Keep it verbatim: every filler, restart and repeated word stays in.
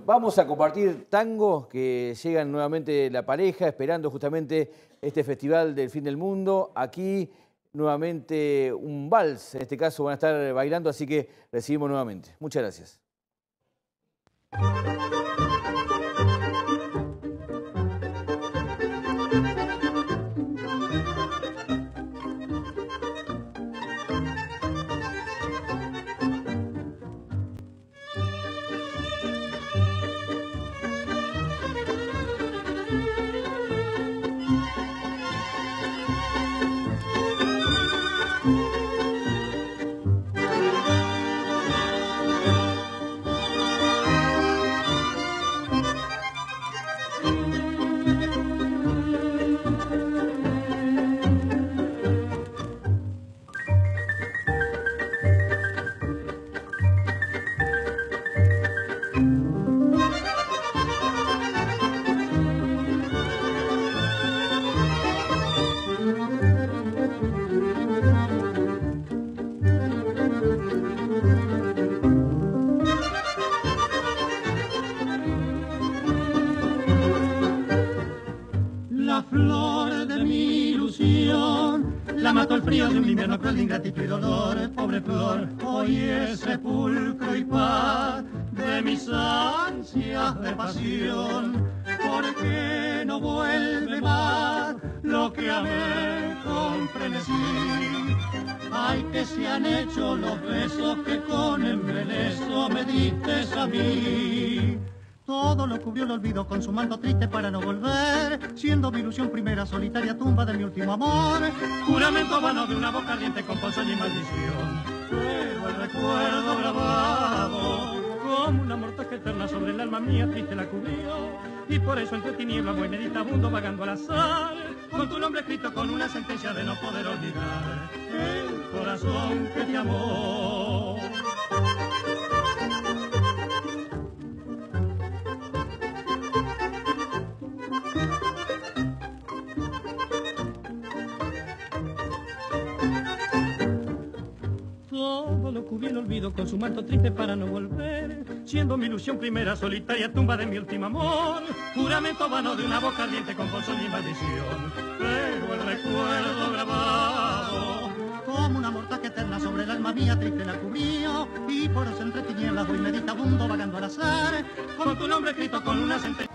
vamos a compartir tangos que llegan nuevamente la pareja, esperando justamente este festival del fin del mundo. Aquí nuevamente un vals, en este caso van a estar bailando, así que recibimos nuevamente. Muchas gracias. La flor de mi ilusión la mató el frío de un invierno cruel de ingratitud y dolor. Pobre flor, hoy es sepulcro y paz de mis ansias de pasión. ¿Por qué no vuelve más lo que amé con frenesí? Ay, que se han hecho los besos que con embeleso me diste a mí. Todo lo cubrió el olvido con su manto triste para no volver, siendo mi ilusión primera solitaria tumba de mi último amor. Juramento vano de una boca ardiente con ponzoña y maldición, pero el recuerdo grabado como una mortaja eterna sobre el alma mía triste la cubrió. Y por eso entre tinieblas voy meditabundo vagando al azar, con tu nombre escrito con una sentencia de no poder olvidar el corazón que te amó. Todo lo cubrió el olvido con su manto triste para no volver, siendo mi ilusión primera solitaria tumba de mi último amor. Juramento vano de una boca ardiente con ponzoña y maldición, pero el recuerdo grabado como una mortaja eterna sobre el alma mía triste la cubrió. Y por eso entre tinieblas voy meditabundo vagando al azar, con tu nombre escrito con una sentencia